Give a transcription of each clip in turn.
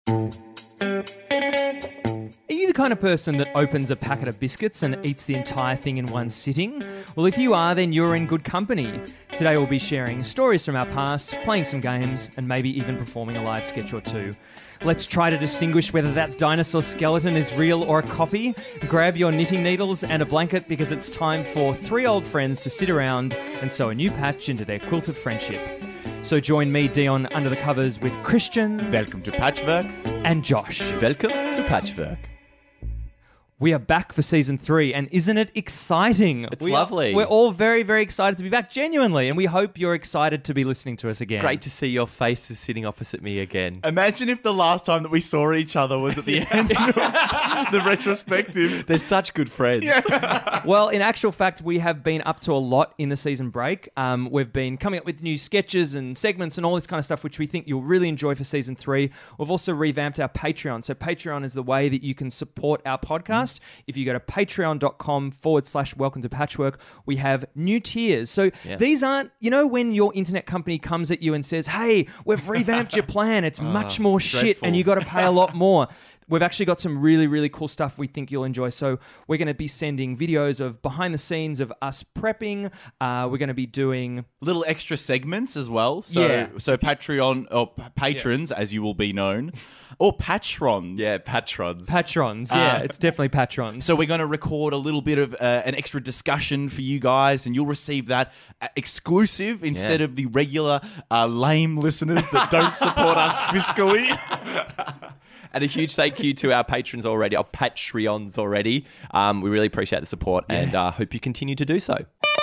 Are you the kind of person that opens a packet of biscuits and eats the entire thing in one sitting? Well, if you are, then you're in good company. Today we'll be sharing stories from our past, playing some games, and maybe even performing a live sketch or two. Let's try to distinguish whether that dinosaur skeleton is real or a copy. Grab your knitting needles and a blanket because it's time for three old friends to sit around and sew a new patch into their quilt of friendship. So join me, Dion, under the covers with Christian. Welcome to Patchwork. And Josh. Welcome to Patchwork. We are back for season 3, and isn't it exciting? It's lovely. We're all very, very excited to be back, genuinely, and we hope you're excited to be listening to us again. Great to see your faces sitting opposite me again. Imagine if the last time that we saw each other was at the end of the retrospective. They're such good friends. Yeah. Well, in actual fact, we have been up to a lot in the season break. We've been coming up with new sketches and segments and all this kind of stuff, which we think you'll really enjoy for season 3. We've also revamped our Patreon. So Patreon is the way that you can support our podcast. If you go to patreon.com/welcome to Patchwork, we have new tiers. So these aren't, you know, when your internet company comes at you and says, hey, we've revamped your plan. It's much more shit and you got to pay a lot more. We've actually got some really, really cool stuff we think you'll enjoy. So we're going to be sending videos of behind the scenes of us prepping. We're going to be doing little extra segments as well. So Patreon or patrons, as you will be known, or patrons. Yeah, patrons. Patrons. Yeah, it's definitely patrons. So we're going to record a little bit of an extra discussion for you guys, and you'll receive that exclusive instead of the regular lame listeners that don't support us fiscally. And a huge thank you to our patrons already, our Patreons already. We really appreciate the support and hope you continue to do so.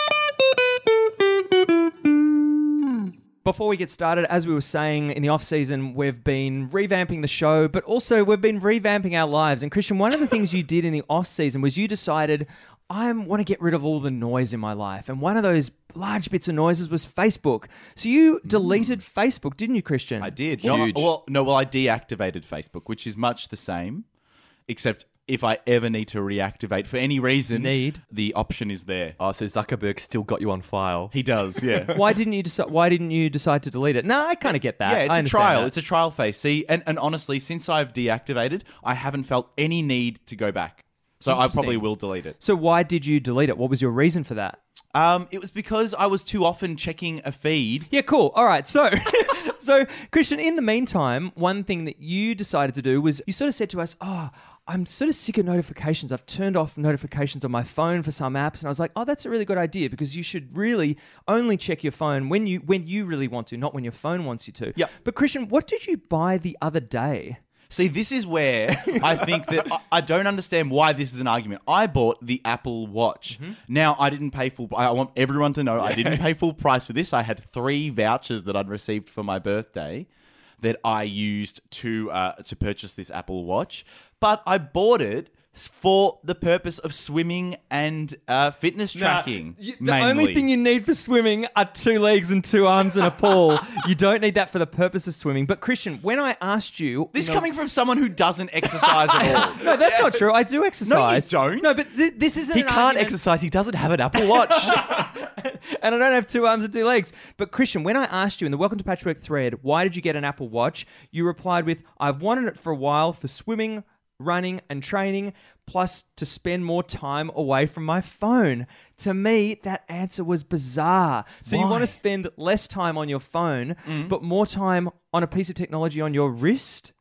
Before we get started, as we were saying, in the off-season, we've been revamping the show, but also we've been revamping our lives. And Christian, one of the things you did in the off-season was you decided, I want to get rid of all the noise in my life. And one of those large bits of noises was Facebook. So you deleted Facebook, didn't you, Christian? I did. Huge. Well, I deactivated Facebook, which is much the same, except if I ever need to reactivate for any reason, the option is there. Oh, so Zuckerberg still got you on file. He does, yeah. Why didn't you decide to delete it? No, I kind of get that. Yeah, it's a trial. It's a trial phase. See, and honestly, since I've deactivated, I haven't felt any need to go back. So I probably will delete it. So why did you delete it? What was your reason for that? It was because I was too often checking a feed. Yeah, cool. All right. So, Christian, in the meantime, one thing that you decided to do was you sort of said to us, I'm sort of sick of notifications. I've turned off notifications on my phone for some apps. And I was like, that's a really good idea because you should really only check your phone when you really want to, not when your phone wants you to. Yep. But Christian, what did you buy the other day? See, this is where I think that I don't understand why this is an argument. I bought the Apple Watch. Mm-hmm. Now, I didn't pay full... I want everyone to know I didn't pay full price for this. I had 3 vouchers that I'd received for my birthday that I used to purchase this Apple Watch. But I bought it for the purpose of swimming and fitness tracking. The only thing you need for swimming are 2 legs and 2 arms and a pool. You don't need that for the purpose of swimming. But Christian, when I asked you... This coming from someone who doesn't exercise at all. No, that's not true. I do exercise. No, you don't. No, but this isn't He can't exercise. He doesn't have an Apple Watch. And I don't have 2 arms and 2 legs. But Christian, when I asked you in the Welcome to Patchwork thread, why did you get an Apple Watch? You replied with, I've wanted it for a while for swimming, running and training, plus to spend more time away from my phone. To me, that answer was bizarre. So you want to spend less time on your phone, but more time on a piece of technology on your wrist?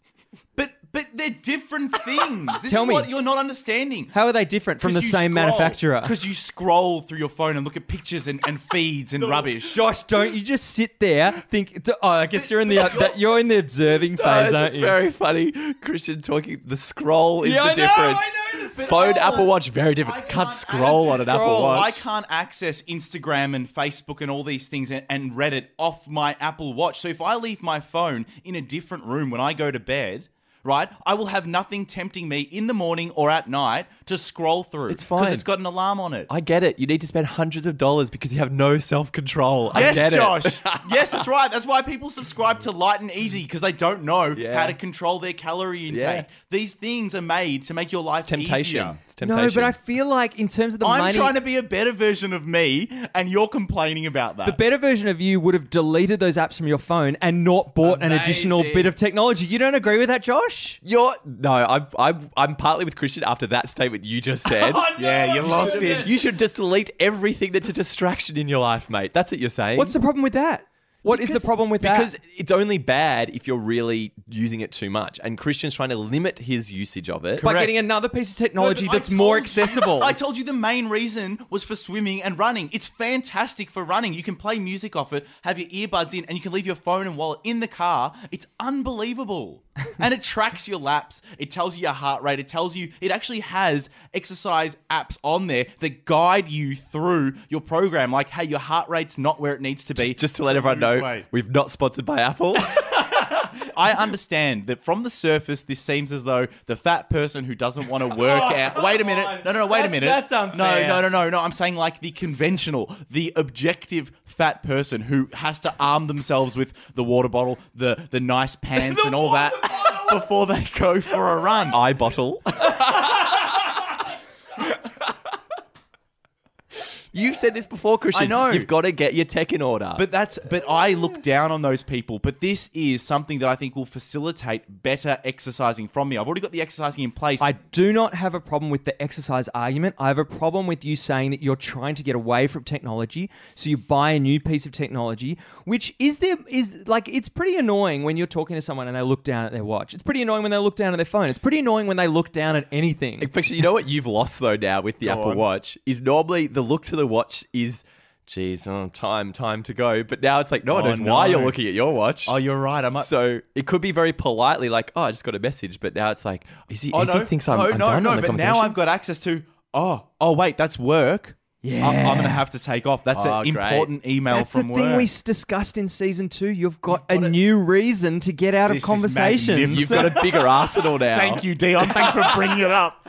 But they're different things. This Tell is me. what you're not understanding. How are they different from the same manufacturer? Because you scroll through your phone and look at pictures and feeds and rubbish. Josh, don't you just sit there think? I guess you're in the observing phase, aren't It's you? very funny. Christian talking. The scroll is the difference. I know. Phone, Apple Watch, very different. Can't scroll on an Apple Watch. I can't access Instagram and Facebook and all these things and Reddit off my Apple Watch. So if I leave my phone in a different room when I go to bed, right, I will have nothing tempting me in the morning or at night to scroll through. It's fine. Because it's got an alarm on it. I get it. You need to spend hundreds of dollars because you have no self-control. I get Josh. it. Yes, that's right. That's why people subscribe to Light and Easy, because they don't know how to control their calorie intake. Yeah. These things are made to make your life easier. It's temptation. No, but I feel like in terms of the money... I'm trying to be a better version of me, and you're complaining about that. The better version of you would have deleted those apps from your phone and not bought an additional bit of technology. You don't agree with that, Josh? Josh? I'm partly with Christian after that statement you just said. Yeah, you lost it. You should just delete everything that's a distraction in your life, mate. That's what you're saying. What's the problem with that? What is the problem with that? Because it's only bad if you're really using it too much. And Christian's trying to limit his usage of it. By getting another piece of technology that's more accessible. I told you the main reason was for swimming and running. It's fantastic for running. You can play music off it, have your earbuds in, and you can leave your phone and wallet in the car. It's unbelievable. And it tracks your laps. It tells you your heart rate. It actually has exercise apps on there that guide you through your program. Like, hey, your heart rate's not where it needs to be. Just to let everyone know, we've not sponsored by Apple. I understand that from the surface, this seems as though the fat person who doesn't want to work out. Wait a minute. No, wait a minute. That's unfair. No. I'm saying like the conventional, the objective fat person who has to arm themselves with the water bottle, the nice pants and all that before they go for a run. Eye bottle. You've said this before, Christian. I know. You've got to get your tech in order. But I look down on those people. But this is something that I think will facilitate better exercising from me. I've already got the exercising in place. I do not have a problem with the exercise argument. I have a problem with you saying that you're trying to get away from technology. So you buy a new piece of technology, which is like, it's pretty annoying when you're talking to someone and they look down at their watch. It's pretty annoying when they look down at their phone. It's pretty annoying when they look down at anything. Actually, you know what you've lost though now with the Apple Watch is normally the look to the watch is, geez, time to go. But now it's like, no one knows why you're looking at your watch. Oh, you're right. So it could be very politely like, oh, I just got a message. But now it's like, he thinks I'm done on the but conversation? now I've got access to, wait, that's work. Yeah. I'm going to have to take off. That's an important email That's from the work. thing we discussed in season 2. You've got a new reason to get out of conversations. You've got a bigger arsenal now. Thank you, Dion. Thanks for bringing it up.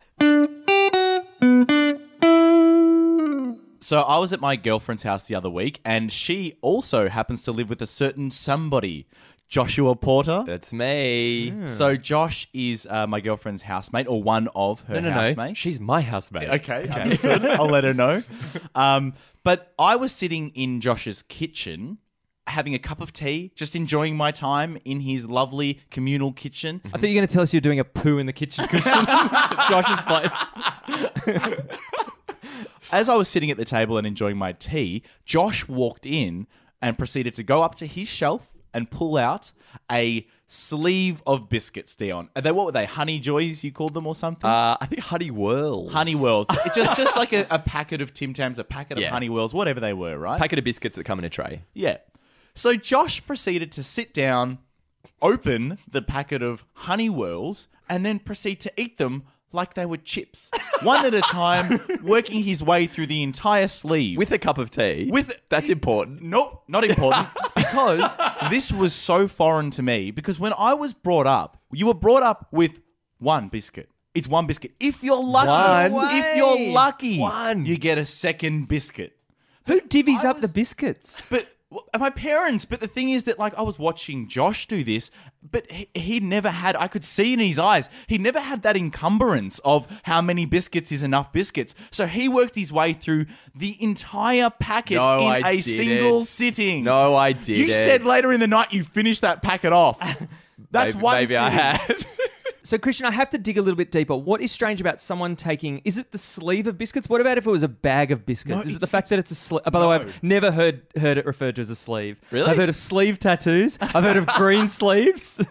So I was at my girlfriend's house the other week, and she also happens to live with a certain somebody, Joshua Porter. That's me. So Josh is my girlfriend's housemate, or one of her housemates. No. She's my housemate. Okay, understood. I'll let her know. But I was sitting in Josh's kitchen, having a cup of tea, just enjoying my time in his lovely communal kitchen. I thought you were going to tell us you're doing a poo in the kitchen, Christian. Josh's place. As I was sitting at the table and enjoying my tea, Josh walked in and proceeded to go up to his shelf and pull out a sleeve of biscuits, Dion. What were they? Honey Joys, you called them, or something? I think Honey Whirls. Honey Whirls. It's just like a packet of Tim Tams, a packet of Honey Whirls, whatever they were, right? Packet of biscuits that come in a tray. Yeah. So Josh proceeded to sit down, open the packet of Honey Whirls, and then proceed to eat them like they were chips, one at a time, working his way through the entire sleeve. With a cup of tea. That's important. Nope, not important. Because this was so foreign to me. Because when I was brought up, you were brought up with one biscuit. It's one biscuit. If you're lucky, you get a second biscuit. Who divvies up the biscuits? But my parents. But the thing is that, like, I was watching Josh do this, but he never had, I could see in his eyes, he never had that encumbrance of how many biscuits is enough biscuits. So he worked his way through the entire packet in a single sitting. No, I didn't. You said later in the night you finished that packet off. That's one sitting. Maybe I had. So, Christian, I have to dig a little bit deeper. What is strange about someone taking... Is it the sleeve of biscuits? What about if it was a bag of biscuits? No, is it the fact that it's a sleeve? By the way, I've never heard it referred to as a sleeve. Really? I've heard of sleeve tattoos. I've heard of green sleeves.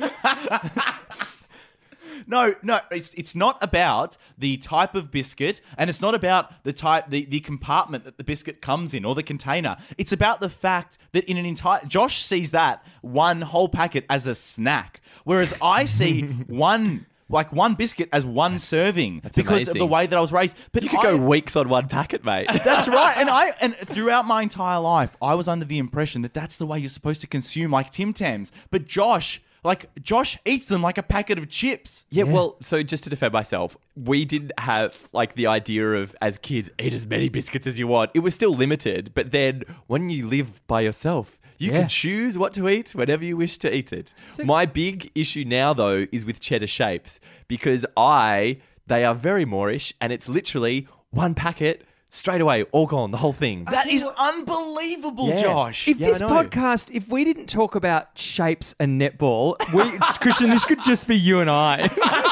No, it's not about the type of biscuit, and it's not about the compartment that the biscuit comes in or the container. It's about the fact that in an entire... Josh sees that one whole packet as a snack, whereas I see one biscuit as one serving because of the way that I was raised. But you could go weeks on one packet, mate. That's right. And throughout my entire life, I was under the impression that that's the way you're supposed to consume, like Tim Tams. But Josh eats them like a packet of chips. Yeah, well, so just to defend myself, we didn't have like the idea of, as kids, eat as many biscuits as you want. It was still limited. But then when you live by yourself, you can choose what to eat whenever you wish to eat it. My big issue now, though, is with cheddar shapes because they are very Moorish and it's literally one packet straight away, all gone, the whole thing. That is unbelievable, Yeah. Josh. If this I know. podcast, if we didn't talk about shapes and netball, Christian, this could just be you and I.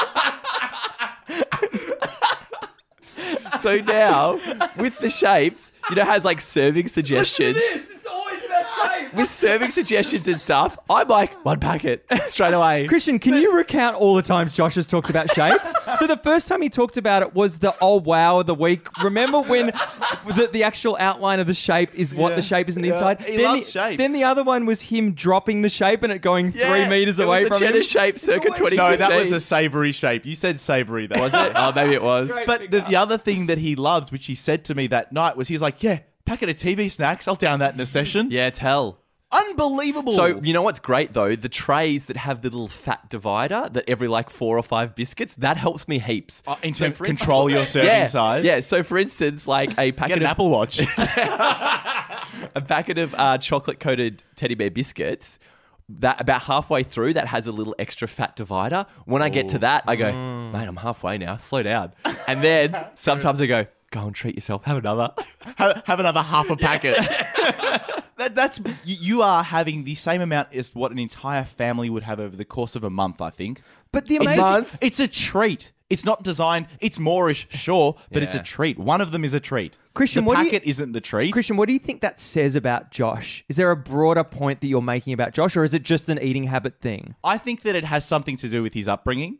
So now, with the shapes, you know, it has like serving suggestions. It's always about shapes. With serving suggestions and stuff, I'm like, one packet straight away. Christian, can you recount all the times Josh has talked about shapes? So the first time he talked about it was the oh wow of the week. Remember when the actual outline of the shape is what the shape is on the inside? He then loves the, shapes. Then the other one was him dropping the shape and it going 3 meters It away was a from cheddar him. shape circa always- 2015. No, that was a savoury shape. You said savoury. That was it. Oh, maybe it was. But the other thing that he loves, which he said to me that night, was he's like, yeah, packet of TV snacks. I'll down that in a session. Yeah, it's hell. Unbelievable. So, you know what's great though? The trays that have the little fat divider that every like 4 or 5 biscuits, that helps me heaps. in So terms for control your serving size. Yeah, so for instance, like a Get packet an of Apple Watch. a packet of chocolate-coated teddy bear biscuits, that about halfway through, that has a little extra fat divider. When I get to that, I go, mate, I'm halfway now. Slow down. And then sometimes I go and treat yourself. Have another. have another half a packet. That's you are having the same amount as what an entire family would have over the course of a month, I think. But the amazing... It's a treat. It's not designed. It's Moorish, sure, but it's a Yeah. treat. One of them is a treat. Christian, the what do you- packet isn't the treat. Christian, what do you think that says about Josh? Is there a broader point that you're making about Josh, or is it just an eating habit thing? I think that it has something to do with his upbringing.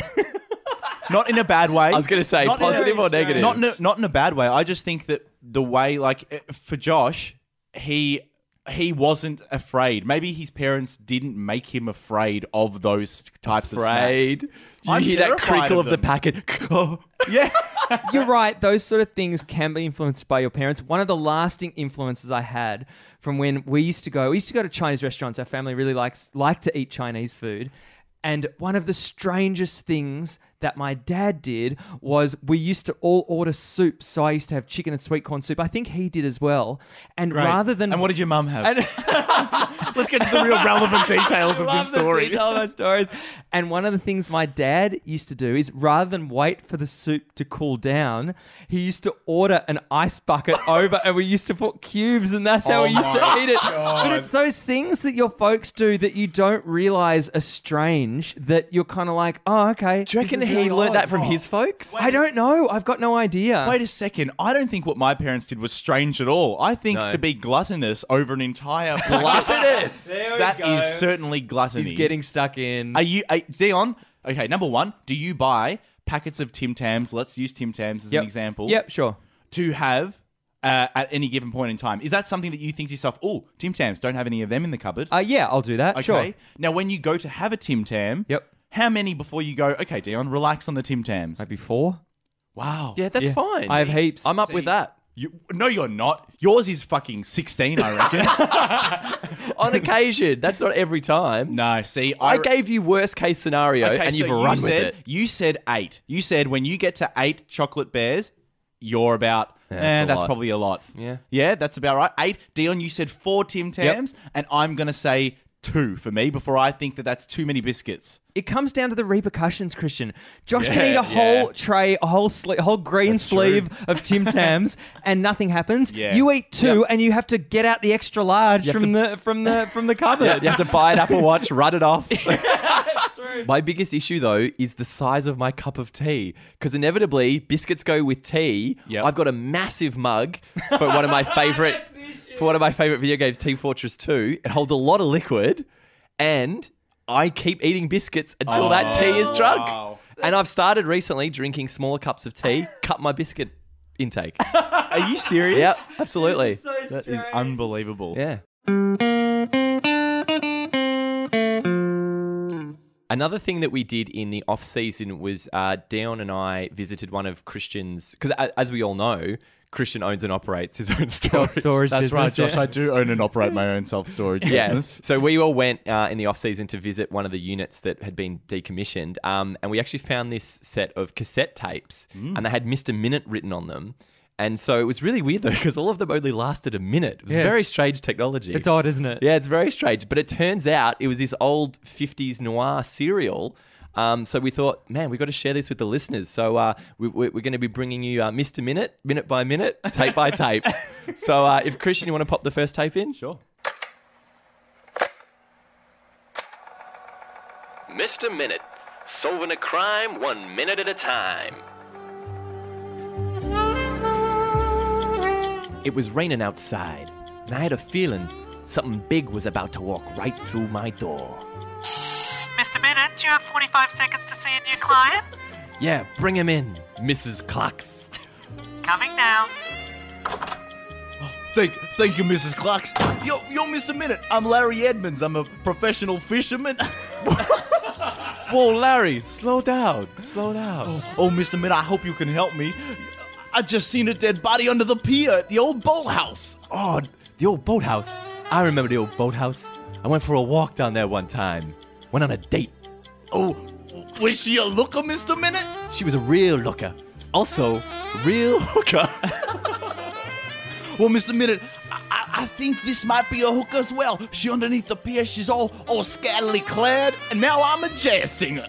Not in a bad way. I was going to say, Not in a- positive or negative? Not in a bad way. I just think that the way, like, for Josh, he wasn't afraid. Maybe his parents didn't make him afraid of those types of Afraid. snacks. Do you hear that crinkle of the packet? Oh. Yeah. You're right. Those sort of things can be influenced by your parents. One of the lasting influences I had from when we used to go to Chinese restaurants. Our family really liked to eat Chinese food. And one of the strangest things that my dad did was we used to all order soup. So I used to have chicken and sweet corn soup. I think he did as well. And rather than... And what did your mum have? And- Let's get to the real relevant details of this story. The detail of our stories. And one of the things my dad used to do is rather than wait for the soup to cool down, he used to order an ice bucket over and we used to put cubes and that's how we used to eat it. But it's those things that your folks do that you don't realize are strange that you're kind of like, oh, okay. Do you reckon this is he really learned odd. that from his folks? I don't know. I've got no idea. Wait a second. I don't think what my parents did was strange at all. I think No. to be gluttonous over an entire Gluttonous. that is certainly gluttony. He's getting stuck in. Are you, Dion? Okay, number one, do you buy packets of Tim Tams? Let's use Tim Tams as an example. Yep, sure. To have at any given point in time. Is that something that you think to yourself, oh, Tim Tams, don't have any of them in the cupboard? Yeah, I'll do that. Okay. Sure. Now, when you go to have a Tim Tam, Yep. how many before you go, okay, Dion, relax on the Tim Tams? Maybe 4. Wow. Yeah, that's Yeah. fine. I have heaps. I'm up See? with that. No, you're not. Yours is fucking 16, I reckon. On occasion. That's not every time. No, see, I gave you worst case scenario and you've run with it. You said 8. You said when you get to 8 chocolate bears, you're about, that's a that's lot. probably a lot. Yeah. Yeah, that's about right. 8. Dion, you said 4 Tim Tams, and I'm going to say 2 for me before I think that that's too many biscuits. It comes down to the repercussions, Christian. Josh can Yeah, eat a whole yeah. tray, a whole green That's sleeve true. of Tim Tams, and nothing happens. Yeah. You eat 2, and you have to get out the extra large have from the cupboard. Yeah, you have to buy an Apple Watch, run it off. My biggest issue, though, is the size of my cup of tea. Because inevitably, biscuits go with tea. Yep. I've got a massive mug for one of my favorite video games, Team Fortress 2. It holds a lot of liquid, and I keep eating biscuits until that tea is drunk. Wow. And I've started recently drinking smaller cups of tea, cut my biscuit intake. Are you serious? Yeah, absolutely. That is unbelievable. Yeah. Another thing that we did in the off season was Dion and I visited one of Christian's, because as we all know, Christian owns and operates his own storage. Self-storage That's right, business, Josh. yeah. I do own and operate my own self-storage Yeah. business. So we all went in the off season to visit one of the units that had been decommissioned, and we actually found this set of cassette tapes, and they had Mr. Minute written on them. And so it was really weird though, because all of them only lasted a minute. It was Yeah, very it's- strange technology. It's odd, isn't it? Yeah, it's very strange. But it turns out it was this old 50s noir serial So we thought, man, we got to share this with the listeners. So we're going to be bringing you Mr. Minute, minute by minute, tape by tape. So if Christian, you want to pop the first tape in? Sure. Mr. Minute, solving a crime 1 minute at a time. It was raining outside, and I had a feeling something big was about to walk right through my door. Mr. Minute, do you have 45 seconds to see a new client? Yeah, bring him in, Mrs. Clucks. Coming now. Thank you, Mrs. Clucks. You're Mr. Minute. I'm Larry Edmonds. I'm a professional fisherman. Whoa, Larry, slow down, slow down. Oh, Mr. Minute, I hope you can help me. I just seen a dead body under the pier at the old boathouse. Oh, the old boathouse. I remember the old boathouse. I went for a walk down there one time. Went on a date. Oh, was she a looker, Mr. Minute? She was a real looker. Also, real hooker. Well, Mr. Minute, I think this might be a hook as well. She underneath the pier, she's all scantily clad, and now I'm a jazz singer.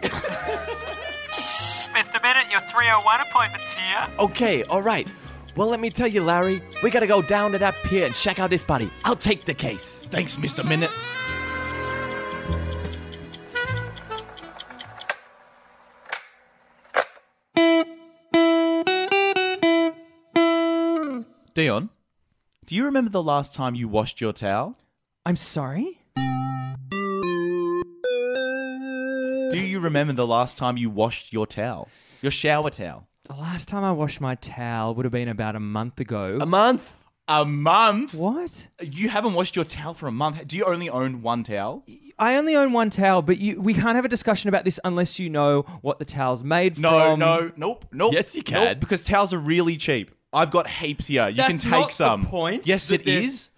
Mr. Minute, your 301 appointment's here. Okay, all right. Well, let me tell you, Larry, we gotta go down to that pier and check out this body. I'll take the case. Thanks, Mr. Minute. Dion, do you remember the last time you washed your towel? I'm sorry? Do you remember the last time you washed your towel? Your shower towel? The last time I washed my towel would have been about a month ago. A month? A month? What? You haven't washed your towel for a month. Do you only own one towel? I only own one towel, but we can't have a discussion about this unless you know what the towel's made from. Nope. Yes, you can. Nope, because towels are really cheap. I've got heaps here. You That's can take not the some. point. Yes, That it they're- is.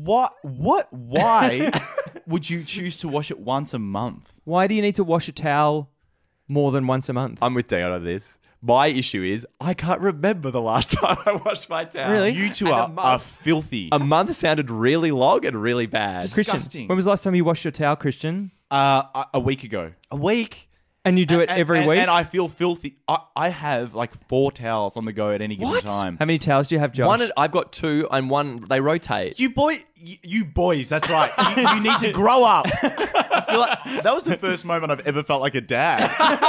Why would you choose to wash it once a month? Why do you need to wash a towel more than once a month? I'm with Dion on this. My issue is I can't remember the last time I washed my towel. Really? You two And are a month- filthy. A month sounded really long and really bad. Christian, disgusting. when was the last time you washed your towel, Christian? A week ago. A week? And you do it every week? And I feel filthy. I have like 4 towels on the go at any given time. How many towels do you have, Josh? I've got 2 and one they rotate. You boys, that's right. You need to grow up. I feel like that was the first moment I've ever felt like a dad.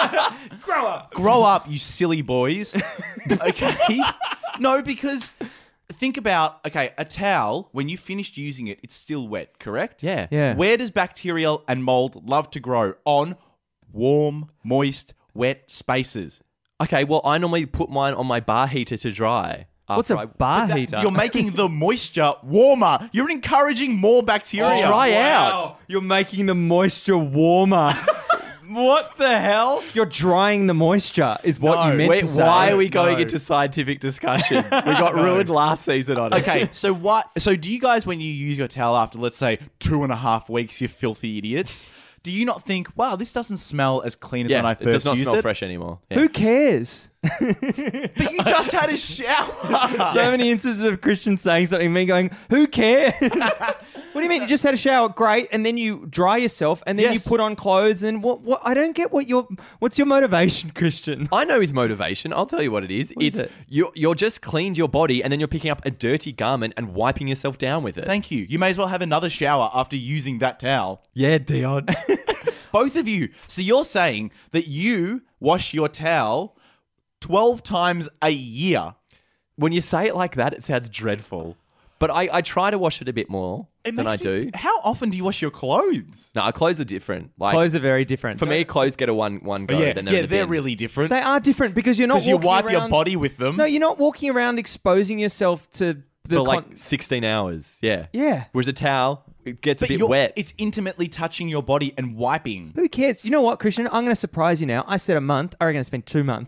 Grow up, you silly boys. Okay? No, because think about, a towel, when you finished using it, it's still wet, correct? Yeah. Yeah. Where does bacteria and mold love to grow? On warm, moist, wet spaces. Okay, well, I normally put mine on my bar heater to dry. What's after a bar heater? You're making the moisture warmer. You're encouraging more bacteria. To dry out. You're making the moisture warmer. What the hell? You're drying the moisture, is what you meant to say. Why are we going No. into scientific discussion? We got ruined last season on it. Okay, so what? So do you guys, when you use your towel after, let's say, 2.5 weeks, you filthy idiots, do you not think, wow, this doesn't smell as clean as Yeah, when I it first does not used smell it? fresh anymore. Yeah. Who cares? But you just had a shower. So many instances of Christian saying something, me going, who cares? What do you mean? You just had a shower, great, and then you dry yourself, and then Yes. you put on clothes, and what? I don't get what's your motivation, Christian? I know his motivation. I'll tell you what it is. What is It's it? you're just cleaned your body and then you're picking up a dirty garment and wiping yourself down with it. Thank you. You may as well have another shower after using that towel. Yeah, Dion. Both of you. So you're saying that you wash your towel 12 times a year. When you say it like that, it sounds dreadful. But I try to wash it a bit more than I do. How often do you wash your clothes? No, our clothes are different. Like Clothes are very different. for me, clothes get a one go. yeah, then they're in the they're bin. really different. They are different because you're not Because you walking wipe around, your body with them. No, you're not walking around exposing yourself to the for like 16 hours. Yeah. Yeah. Whereas a towel, it gets But a bit wet. It's intimately touching your body and wiping. Who cares? You know what, Christian? I'm going to surprise you now. I said a month. I reckon I spent 2 months.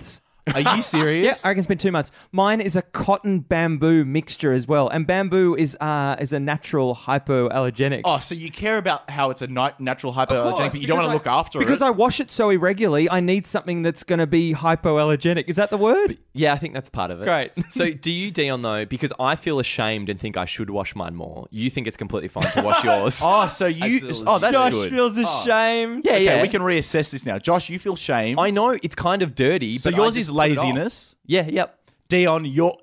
Are you serious? Yeah, I reckon it's been 2 months. Mine is a cotton bamboo mixture as well, and bamboo is a natural hypoallergenic. Oh, so you care about how it's a natural hypoallergenic, but you don't want to look after it? Because I wash it so irregularly, I need something that's going to be hypoallergenic. Is that the word? Yeah, I think that's part of it. Great. So do you, Dion, though, because I feel ashamed and think I should wash mine more, you think it's completely fine to wash yours? Oh, so you... Oh, that's Josh good. feels ashamed. Yeah, Okay, we can reassess this now. Josh, you feel shame. I know, it's kind dirty. So but yours I is just put it off. laziness. Yeah, yep. Dion,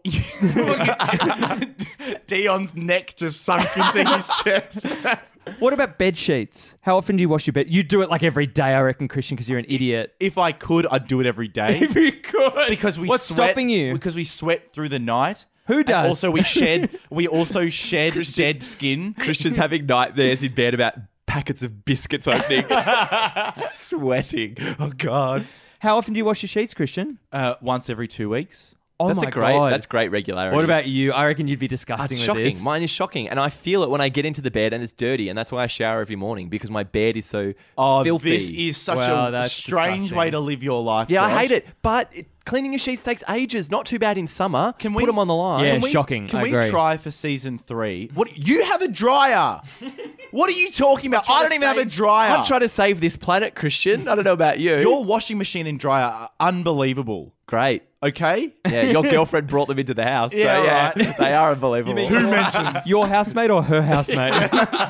Dion's neck just sunk into his chest. What about bed sheets? How often do you wash your bed? You do it like every day, I reckon, Christian, because you're an idiot. If I could, I'd do it every day. If you could. Because we What's sweat, stopping you? Because we sweat through the night. Who does? And also, we also shed dead skin. Christian's having nightmares in bed about packets of biscuits opening. Sweating. Oh, God. How often do you wash your sheets, Christian? Once every 2 weeks. Oh That's my a great. God. That's great regularity. What about you? I reckon you'd be disgusting It's with shocking. this. Mine is shocking, and I feel it when I get into the bed and it's dirty, and that's why I shower every morning because my bed is so filthy. This is such Well, a that's strange disgusting. way to live your life. Yeah, Josh. I hate it. But cleaning your sheets takes ages. Not too bad in summer. Can we put them on the line? Yeah, shocking. Can I we agree. try for season 3? What? You have a dryer. What are you talking about? I don't even have a dryer. I'm trying to save this planet, Christian. I don't know about you. Your washing machine and dryer are unbelievable. Great. Okay? Yeah, your girlfriend brought them into the house. Yeah, so yeah, right. they are unbelievable. Two mentions. Your housemate or her housemate?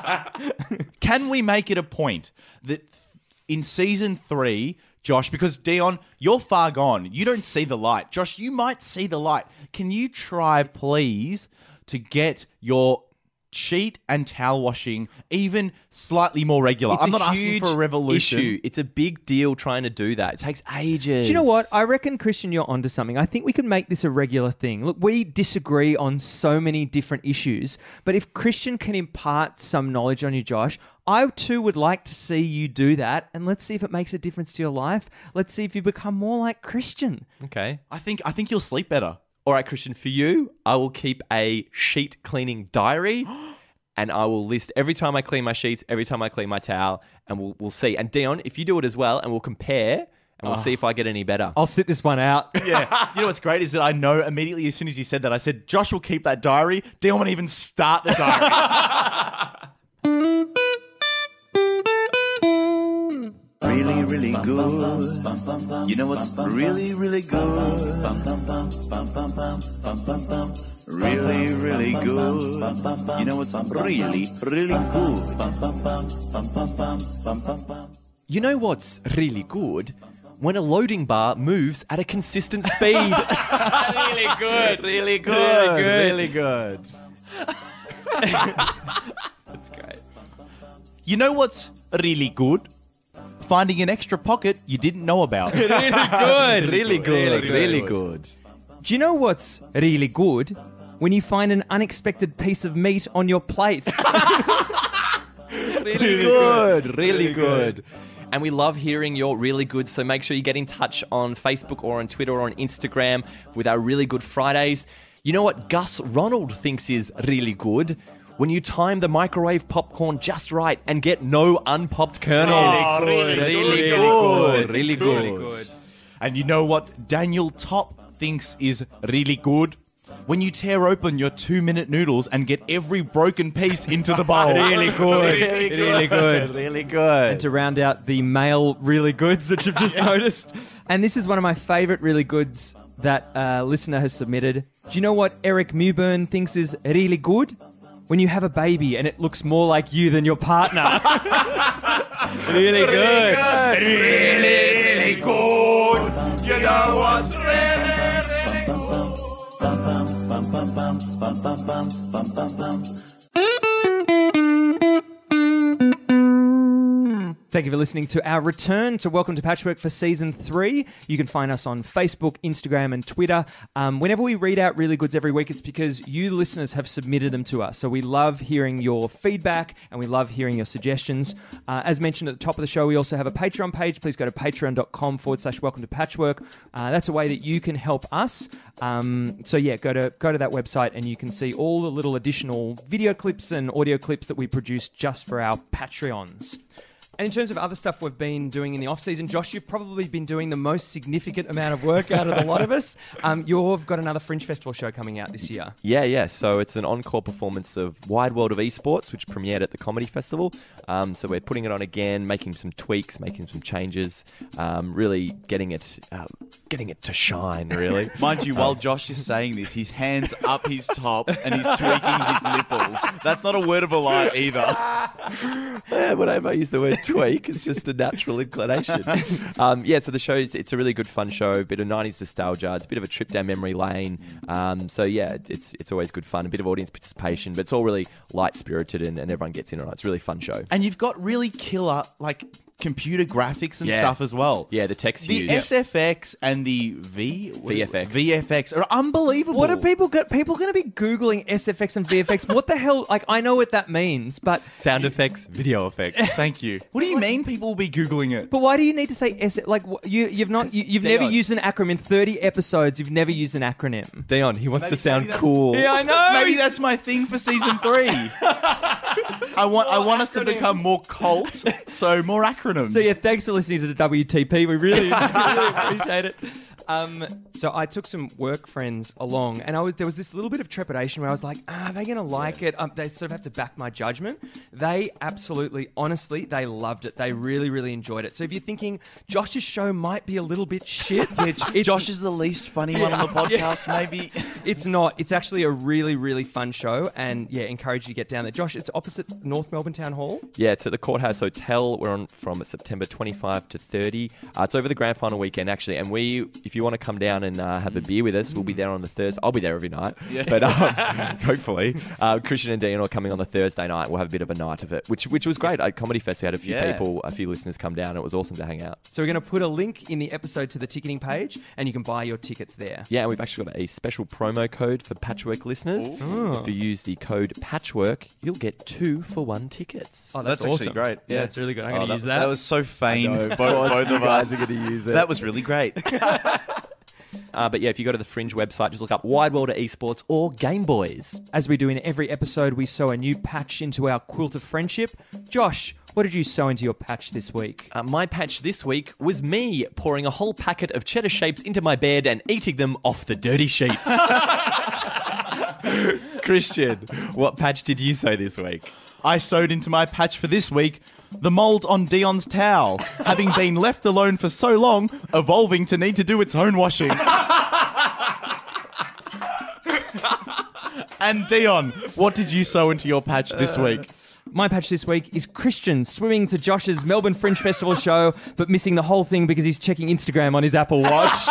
Can we make it a point that in season 3, Josh, because Dion, you're far gone. You don't see the light. Josh, you might see the light. Can you try, please, to get your sheet and towel washing even slightly more regular? I'm not asking for a revolution. Issue. It's a big deal trying to do that. It takes ages. Do you know what? I reckon, Christian, you're onto something. I think we could make this a regular thing. Look, we disagree on so many different issues, but if Christian can impart some knowledge on you, Josh, I too would like to see you do that, and let's see if it makes a difference to your life. Let's see if you become more like Christian. Okay. I think you'll sleep better. All right, Christian, for you, I will keep a sheet cleaning diary and I will list every time I clean my sheets, every time I clean my towel, and we'll see. And Dion, if you do it as well, and we'll compare, and we'll see if I get any better. I'll sit this one out. Yeah. You know what's great is that I know immediately as soon as you said that, I said, Josh will keep that diary. Dion won't even start the diary. Really, really good. You know what's really, really good? Really, really good. You know what's really, really good? You know what's really good? When a loading bar moves at a consistent speed. Really good. Really good. Really good. That's great. You know what's really good? Finding an extra pocket you didn't know about. Really good. Really good. Really good. Do you know what's really good? When you find an unexpected piece of meat on your plate. Really good. Really good. And we love hearing your really good, so make sure you get in touch on Facebook or on Twitter or on Instagram with our Really Good Fridays. You know what Gus Ronald thinks is really good? When you time the microwave popcorn just right and get no unpopped kernels. Really good. Really good. And you know what Daniel Top thinks is really good? When you tear open your 2-minute noodles and get every broken piece into the bowl. Really good. Really good. Really good. And to round out the male really goods that you've just noticed. And this is one of my favourite really goods that a listener has submitted. Do you know what Eric Mewburn thinks is really good? When you have a baby and it looks more like you than your partner. Really good. Really good. You know what's really Thank you for listening to our return to Welcome to Patchwork for Season 3. You can find us on Facebook, Instagram and Twitter. Whenever we read out really goods every week, it's because you listeners have submitted them to us. So we love hearing your feedback and we love hearing your suggestions. As mentioned at the top of the show, we also have a Patreon page. Please go to patreon.com/Welcome to Patchwork. That's a way that you can help us. So yeah, go to that website and you can see all the little additional video clips and audio clips that we produce just for our Patreons. And in terms of other stuff we've been doing in the off-season, Josh, you've probably been doing the most significant amount of work out of the lot of us. You've got another Fringe Festival show coming out this year. Yeah. So it's an encore performance of Wide World of Esports, which premiered at the Comedy Festival. So we're putting it on again, making some tweaks, making some changes, really getting it to shine, really. Mind you, while Josh is saying this, his hand's up his top and he's tweaking his nipples. That's not a word of a lie either. Yeah, whenever I use the word tweak, it's just a natural inclination. So the show's, it's a really good fun show, bit of 90s nostalgia, it's a bit of a trip down memory lane. It's always good fun, a bit of audience participation, but it's all really light-spirited and everyone gets in on it. It's a really fun show. And you've got really killer, computer graphics and stuff as well. Yeah, the text The used. SFX and the VFX are unbelievable. What are people going to be Googling SFX and VFX? What the hell? I know what that means, but... Sound effects, video effects. Thank you. What do you mean people will be Googling it? But why do you need to say you've never used an acronym in 30 episodes. You've never used an acronym. Dion, he wants to sound cool. Yeah, I know. Maybe that's my thing for season 3. I want us to become more cult, so more acronyms. So yeah, thanks for listening to the WTP. We really appreciate it. So I took some work friends along, and there was this little bit of trepidation where I was like, are they going to like it? They sort of have to back my judgment. They absolutely, honestly, they loved it. They really, really enjoyed it. So if you're thinking Josh's show might be a little bit shit, Josh is the least funny one on the podcast, maybe. It's not. It's actually a really, really fun show, and encourage you to get down there. Josh, it's opposite North Melbourne Town Hall. Yeah, it's at the Courthouse Hotel. We're on from September 25 to 30. It's over the grand final weekend, actually, and if you want to come down and have a beer with us, we'll be there on the Thursday. I'll be there every night, but hopefully. Christian and Dion are coming on the Thursday night. We'll have a bit of a night of it, which was great. At Comedy Fest, we had a few listeners come down. It was awesome to hang out. So we're going to put a link in the episode to the ticketing page, and you can buy your tickets there. Yeah, and we've actually got a special promo code for Patchwork listeners. If you use the code Patchwork, you'll get 2 for 1 tickets. Oh, that's actually great. Yeah, it's really good. I'm going to use that. That was so feigned. Both of us are going to use it. That was really great. But if you go to the Fringe website, just look up Wide World of Esports or Game Boys. As we do in every episode, we sew a new patch into our quilt of friendship. Josh, what did you sew into your patch this week? My patch this week was me pouring a whole packet of cheddar shapes into my bed and eating them off the dirty sheets. Christian, what patch did you sew this week? I sewed into my patch for this week the mould on Dion's towel, having been left alone for so long, evolving to need to do its own washing. And Dion, what did you sew into your patch this week? My patch this week is Christian swimming to Josh's Melbourne Fringe Festival show, but missing the whole thing because he's checking Instagram on his Apple Watch.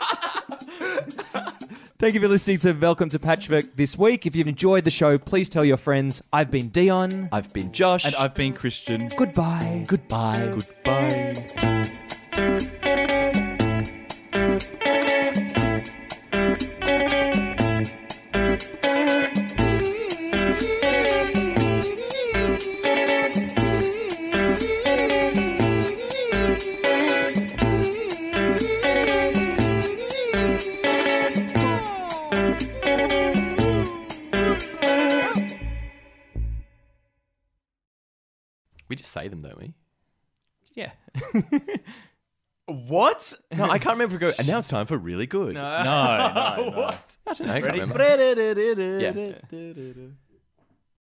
Thank you for listening to Welcome to Patchwork this week. If you've enjoyed the show, please tell your friends. I've been Dion. I've been Josh. And I've been Christian. Goodbye. Goodbye. Goodbye. We just say them, don't we? Yeah. What? No, I can't remember if we go, and now it's time for really good. No. I don't know. I can't remember. Ready? Yeah.